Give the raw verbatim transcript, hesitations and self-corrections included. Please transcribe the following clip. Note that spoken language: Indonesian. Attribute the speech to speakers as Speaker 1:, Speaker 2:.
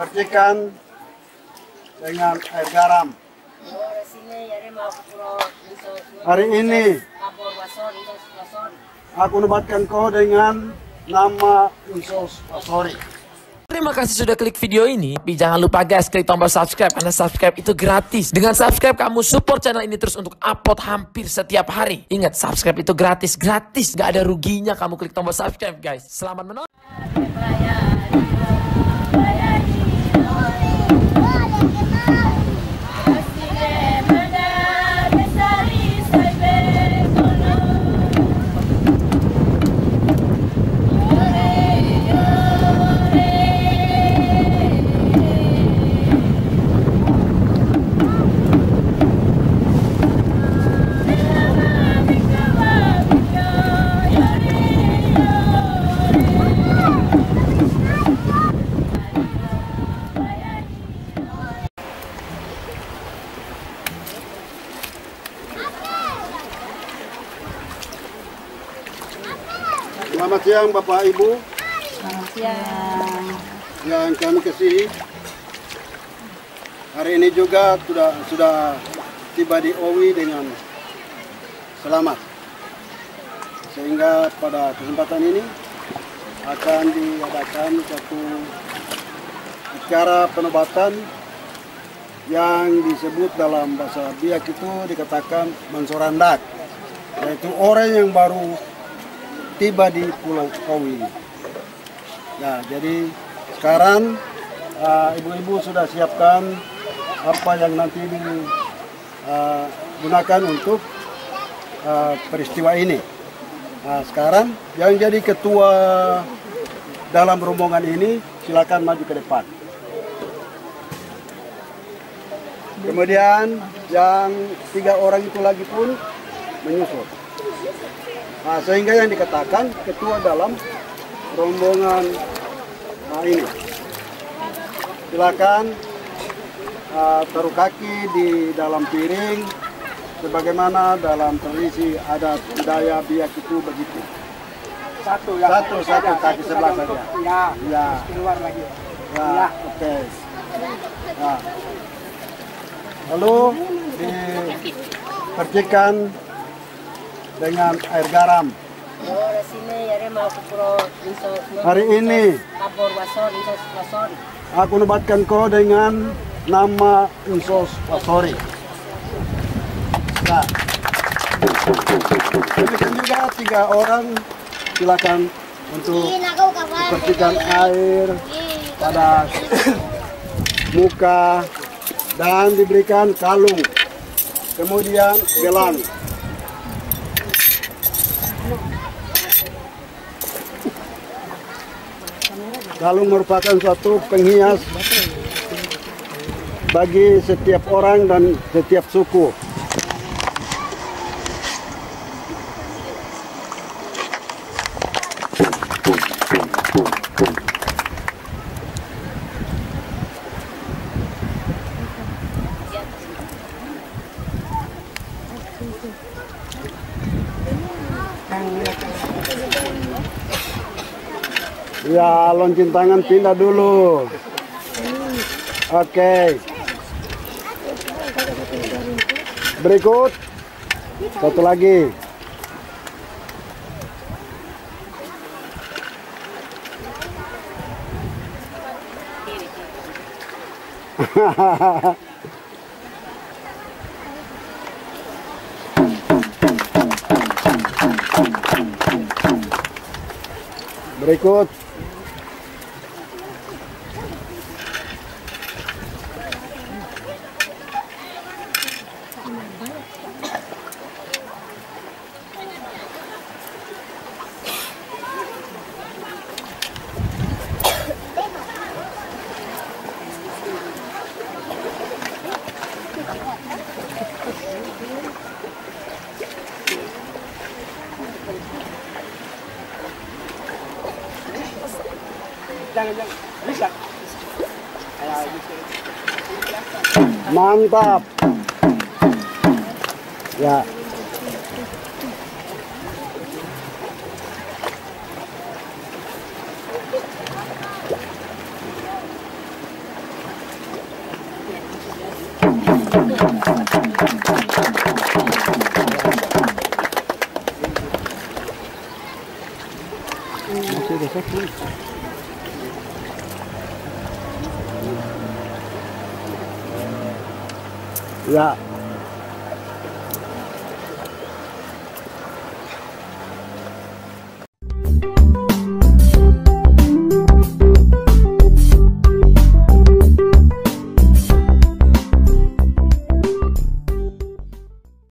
Speaker 1: percikan dengan air garam. Hari ini aku nobatkan kau dengan nama Insos Asori.
Speaker 2: Terima kasih sudah klik video ini. Tapi jangan lupa guys, klik tombol subscribe karena subscribe itu gratis. Dengan subscribe kamu support channel ini terus untuk upload hampir setiap hari. Ingat, subscribe itu gratis, gratis, gak ada ruginya kamu klik tombol subscribe guys. Selamat menonton.
Speaker 1: Selamat siang Bapak Ibu.
Speaker 3: Selamat siang.
Speaker 1: Yang kami kasihi, hari ini juga sudah sudah tiba di Owi dengan selamat. Sehingga pada kesempatan ini akan diadakan satu acara penobatan yang disebut dalam bahasa Biak itu dikatakan mansorandak, yaitu orang yang baru tiba di Pulau Owi. Nah, jadi sekarang ibu-ibu uh, sudah siapkan apa yang nanti digunakan uh, untuk uh, peristiwa ini. Nah, sekarang yang jadi ketua dalam rombongan ini silakan maju ke depan. Kemudian yang tiga orang itu lagi pun menyusul. Nah, sehingga yang dikatakan ketua dalam rombongan nah ini. Silakan uh, taruh kaki di dalam piring, sebagaimana dalam tradisi adat budaya Biak itu begitu.
Speaker 4: Satu, ya,
Speaker 1: satu, satu kaki sebelah saja.
Speaker 4: Ya,
Speaker 1: ya.
Speaker 4: Keluar lagi.
Speaker 1: Ya,
Speaker 4: Ya.
Speaker 1: oke. Okay. Nah. Lalu dipercikan dengan air garam. Hari ini aku nobatkan kau dengan nama Insos Asori. Nah, demikian juga tiga orang silakan untuk dipercikan air pada muka dan diberikan kalung, kemudian gelang. Kalung merupakan suatu penghias bagi setiap orang dan setiap suku. Ya, lonceng tangan pindah dulu. Oke. Okay. Berikut satu lagi. Berikut.
Speaker 4: Jangan, jangan. Bisa.
Speaker 1: Mantap. Ya. Masih ada satu. Ya,